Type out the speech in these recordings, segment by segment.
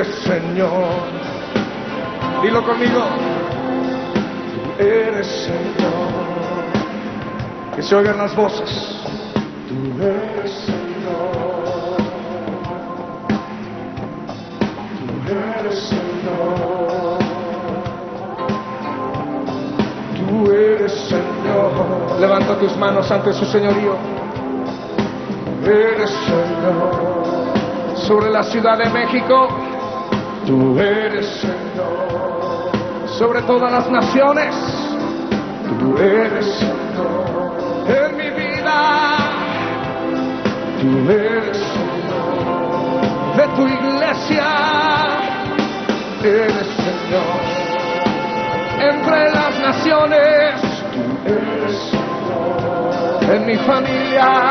eres Señor. Dilo conmigo. Tú eres Señor. Que se oigan las voces. Tú eres Señor. Tú eres Señor. Tú eres Señor. Levanta tus manos ante su señorío. Tú eres Señor. Sobre la Ciudad de México, tú eres Señor. Sobre todas las naciones, tú eres Señor. En mi vida, tú eres Señor. De tu iglesia, eres Señor. Entre las naciones, tú eres Señor. En mi familia,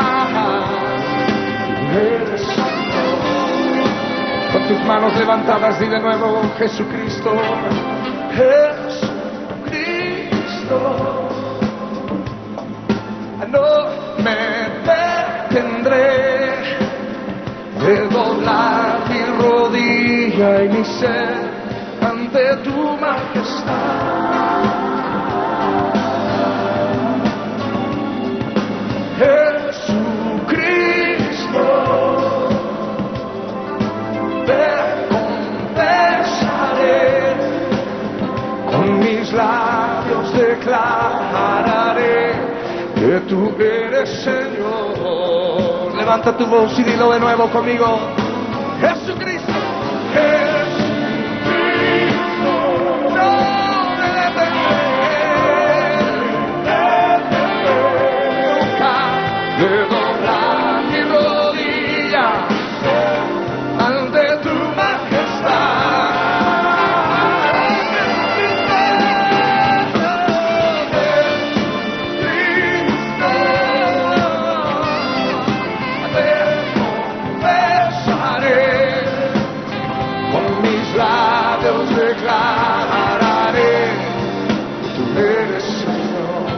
tú eres Señor. Con tus manos levantadas, di de nuevo, Jesucristo, Jesucristo, no me detendré de doblar mi rodilla y mi ser ante tu majestad. Labios declararé que tú eres Señor. Levanta tu voz y dilo de nuevo conmigo. Jesucristo, Jesucristo, no me detendré nunca de doblar mi rodilla ante tu majestad. Declararé que tú eres Señor.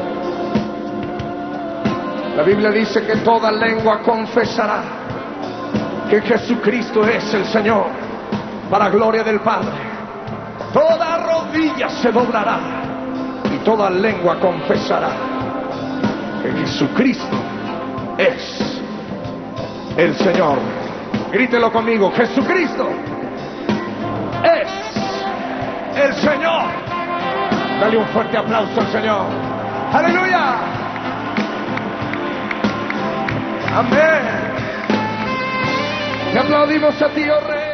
La Biblia dice que toda lengua confesará que Jesucristo es el Señor, para gloria del Padre. Toda rodilla se doblará y toda lengua confesará que Jesucristo es el Señor. Grítelo conmigo, Jesucristo es el Señor. Dale un fuerte aplauso al Señor. Aleluya. Amén. Te aplaudimos a ti, oh Rey.